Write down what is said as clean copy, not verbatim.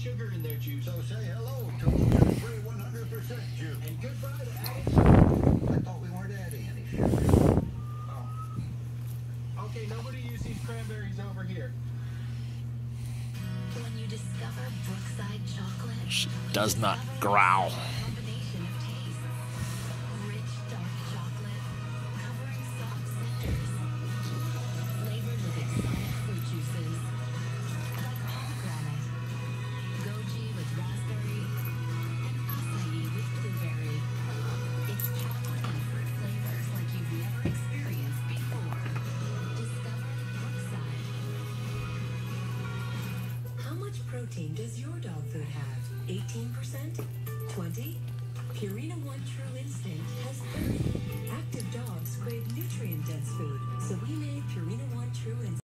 sugar in their juice. So say hello to sugar-free 100% juice. And goodbye to added sugar. I thought we weren't adding any sugar. Oh. Okay, nobody use these cranberries over here. When you discover Brookside chocolate, She does not growl. combination of taste. Rich dark chocolate, covering soft citrus, flavored with exotic fruit juices, like pomegranate, goji with raspberry, and acai with blueberry. It's chocolate and fruit flavors like you've never experienced before. Discover Brookside. How much protein does your dog food have? 18%? 20? Purina One True Instinct has 30. Active dogs crave nutrient-dense food, so we made Purina One True Instinct.